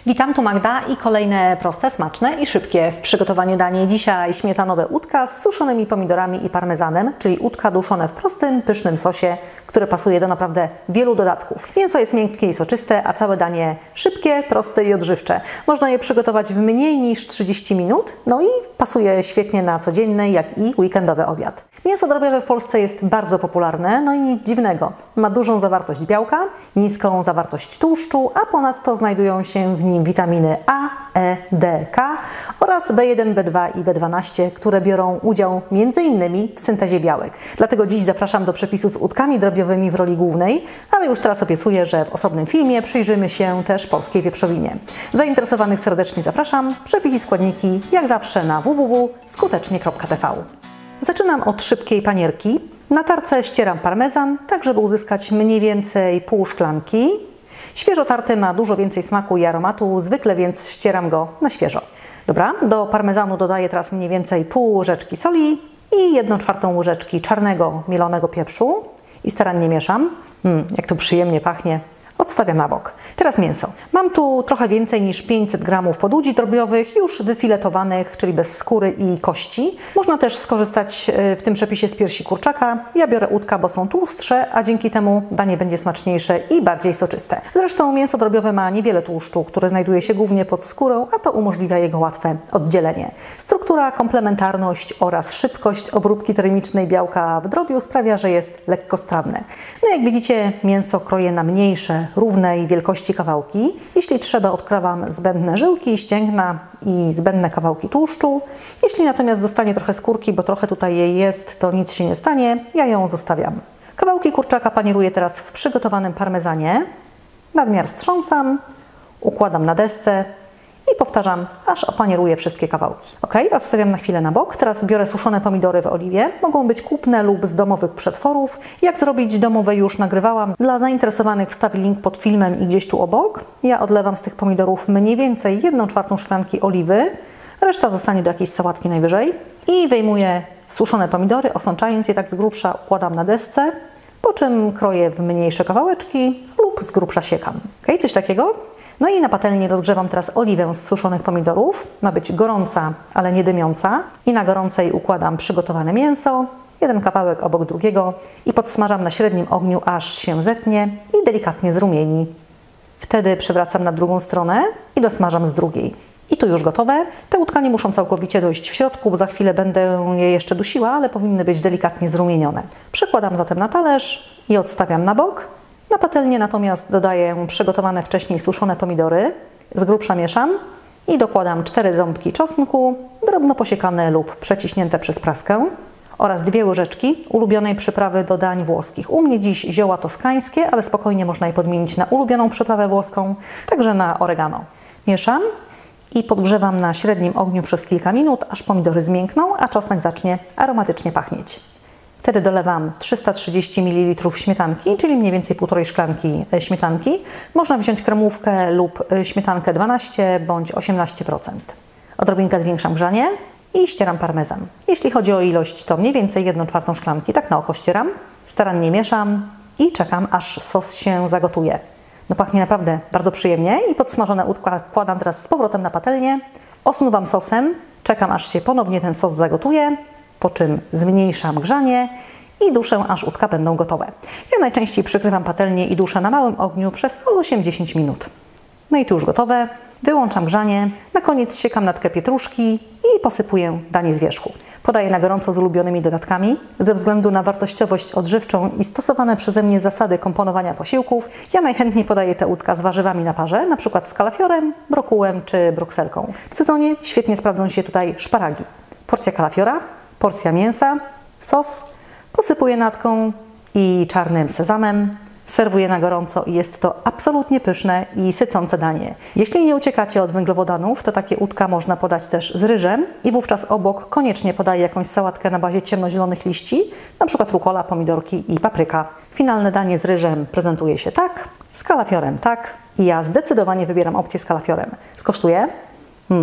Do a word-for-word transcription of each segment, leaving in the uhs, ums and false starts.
Witam, tu Magda i kolejne proste, smaczne i szybkie w przygotowaniu danie. Dzisiaj śmietanowe udka z suszonymi pomidorami i parmezanem, czyli udka duszone w prostym, pysznym sosie, które pasuje do naprawdę wielu dodatków. Mięso jest miękkie i soczyste, a całe danie szybkie, proste i odżywcze. Można je przygotować w mniej niż trzydzieści minut, no i pasuje świetnie na codzienny, jak i weekendowy obiad. Mięso drobiowe w Polsce jest bardzo popularne, no i nic dziwnego. Ma dużą zawartość białka, niską zawartość tłuszczu, a ponadto znajdują się w nim witaminy A, E, D, K oraz B jeden, B dwa i B dwanaście, które biorą udział między innymi w syntezie białek. Dlatego dziś zapraszam do przepisu z udkami drobiowymi w roli głównej, ale już teraz obiecuję, że w osobnym filmie przyjrzymy się też polskiej wieprzowinie. Zainteresowanych serdecznie zapraszam. Przepis i składniki jak zawsze na w w w kropka skutecznie kropka t v. Zaczynam od szybkiej panierki. Na tarce ścieram parmezan, tak żeby uzyskać mniej więcej pół szklanki. Świeżo tarty ma dużo więcej smaku i aromatu, zwykle więc ścieram go na świeżo. Dobra, do parmezanu dodaję teraz mniej więcej pół łyżeczki soli i jedną czwartą łyżeczki czarnego mielonego pieprzu i starannie mieszam. Mm, jak to przyjemnie pachnie. Odstawiam na bok. Teraz mięso. Mam tu trochę więcej niż pięćset gramów podłudzi drobiowych, już wyfiletowanych, czyli bez skóry i kości. Można też skorzystać w tym przepisie z piersi kurczaka. Ja biorę udka, bo są tłustsze, a dzięki temu danie będzie smaczniejsze i bardziej soczyste. Zresztą mięso drobiowe ma niewiele tłuszczu, który znajduje się głównie pod skórą, a to umożliwia jego łatwe oddzielenie. Struktura, komplementarność oraz szybkość obróbki termicznej białka w drobiu sprawia, że jest lekkostrawne. No jak widzicie, mięso kroję na mniejsze, równej wielkości kawałki. Jeśli trzeba, odkrawam zbędne żyłki, ścięgna i zbędne kawałki tłuszczu. Jeśli natomiast zostanie trochę skórki, bo trochę tutaj jej jest, to nic się nie stanie, ja ją zostawiam. Kawałki kurczaka panieruję teraz w przygotowanym parmezanie. Nadmiar strząsam, układam na desce i powtarzam, aż opanieruję wszystkie kawałki. Ok, odstawiam na chwilę na bok. Teraz biorę suszone pomidory w oliwie. Mogą być kupne lub z domowych przetworów. Jak zrobić domowe już nagrywałam. Dla zainteresowanych wstawię link pod filmem i gdzieś tu obok. Ja odlewam z tych pomidorów mniej więcej jedną czwartą szklanki oliwy. Reszta zostanie do jakiejś sałatki najwyżej. I wyjmuję suszone pomidory, osączając je tak z grubsza, układam na desce. Po czym kroję w mniejsze kawałeczki lub z grubsza siekam. Ok, coś takiego. No i na patelni rozgrzewam teraz oliwę z suszonych pomidorów. Ma być gorąca, ale nie dymiąca. I na gorącej układam przygotowane mięso, jeden kawałek obok drugiego i podsmażam na średnim ogniu, aż się zetnie i delikatnie zrumieni. Wtedy przewracam na drugą stronę i dosmażam z drugiej. I tu już gotowe. Te udka nie muszą całkowicie dojść w środku, bo za chwilę będę je jeszcze dusiła, ale powinny być delikatnie zrumienione. Przekładam zatem na talerz i odstawiam na bok. Na patelnię natomiast dodaję przygotowane wcześniej suszone pomidory, z grubsza mieszam i dokładam cztery ząbki czosnku, drobno posiekane lub przeciśnięte przez praskę oraz dwie łyżeczki ulubionej przyprawy do dań włoskich. U mnie dziś zioła toskańskie, ale spokojnie można je podmienić na ulubioną przyprawę włoską, także na oregano. Mieszam i podgrzewam na średnim ogniu przez kilka minut, aż pomidory zmiękną, a czosnek zacznie aromatycznie pachnieć. Wtedy dolewam trzysta trzydzieści mililitrów śmietanki, czyli mniej więcej półtorej szklanki śmietanki. Można wziąć kremówkę lub śmietankę dwanaście bądź osiemnaście procent. Odrobinkę zwiększam grzanie i ścieram parmezan. Jeśli chodzi o ilość, to mniej więcej jedną czwartą szklanki, tak na oko ścieram. Starannie mieszam i czekam, aż sos się zagotuje. No pachnie naprawdę bardzo przyjemnie i podsmażone udka wkładam teraz z powrotem na patelnię. Osnuwam sosem, czekam, aż się ponownie ten sos zagotuje. Po czym zmniejszam grzanie i duszę, aż udka będą gotowe. Ja najczęściej przykrywam patelnię i duszę na małym ogniu przez osiem do dziesięciu minut. No i tu już gotowe. Wyłączam grzanie. Na koniec siekam natkę pietruszki i posypuję danie z wierzchu. Podaję na gorąco z ulubionymi dodatkami. Ze względu na wartościowość odżywczą i stosowane przeze mnie zasady komponowania posiłków, ja najchętniej podaję te udka z warzywami na parze, na przykład z kalafiorem, brokułem czy brukselką. W sezonie świetnie sprawdzą się tutaj szparagi. Porcja kalafiora, porcja mięsa, sos, posypuję natką i czarnym sezamem, serwuję na gorąco i jest to absolutnie pyszne i sycące danie. Jeśli nie uciekacie od węglowodanów, to takie udka można podać też z ryżem i wówczas obok koniecznie podaję jakąś sałatkę na bazie ciemnozielonych liści, na przykład rukola, pomidorki i papryka. Finalne danie z ryżem prezentuje się tak, z kalafiorem tak i ja zdecydowanie wybieram opcję z kalafiorem. Skosztuję. Mm.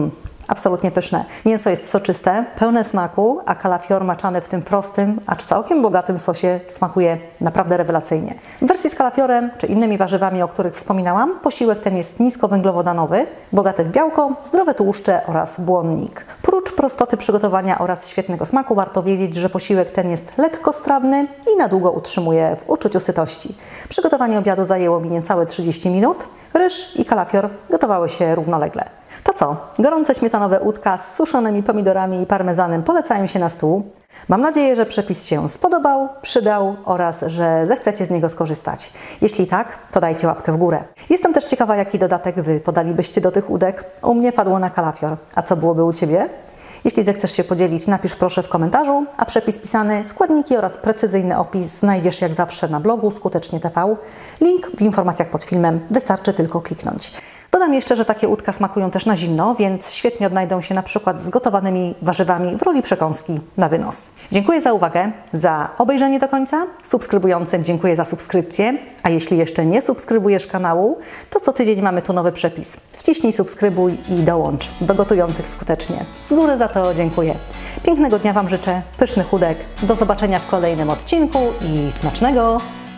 absolutnie pyszne. Mięso jest soczyste, pełne smaku, a kalafior maczany w tym prostym, acz całkiem bogatym sosie smakuje naprawdę rewelacyjnie. W wersji z kalafiorem czy innymi warzywami, o których wspominałam, posiłek ten jest niskowęglowodanowy, bogaty w białko, zdrowe tłuszcze oraz błonnik. Prócz prostoty przygotowania oraz świetnego smaku warto wiedzieć, że posiłek ten jest lekkostrawny i na długo utrzymuje w uczuciu sytości. Przygotowanie obiadu zajęło mi niecałe trzydzieści minut. Ryż i kalafior gotowały się równolegle. To co? Gorące śmietanowe udka z suszonymi pomidorami i parmezanem polecają się na stół. Mam nadzieję, że przepis się spodobał, przydał oraz że zechcecie z niego skorzystać. Jeśli tak, to dajcie łapkę w górę. Jestem też ciekawa, jaki dodatek Wy podalibyście do tych udek. U mnie padło na kalafior. A co byłoby u Ciebie? Jeśli zechcesz się podzielić, napisz proszę w komentarzu, a przepis pisany, składniki oraz precyzyjny opis znajdziesz jak zawsze na blogu Skutecznie T V. Link w informacjach pod filmem, wystarczy tylko kliknąć. Dodam jeszcze, że takie udka smakują też na zimno, więc świetnie odnajdą się na przykład z gotowanymi warzywami w roli przekąski na wynos. Dziękuję za uwagę, za obejrzenie do końca. Subskrybującym dziękuję za subskrypcję, a jeśli jeszcze nie subskrybujesz kanału, to co tydzień mamy tu nowy przepis. Wciśnij subskrybuj i dołącz do gotujących skutecznie. Z góry za to dziękuję. Pięknego dnia Wam życzę, pysznych udek. Do zobaczenia w kolejnym odcinku i smacznego!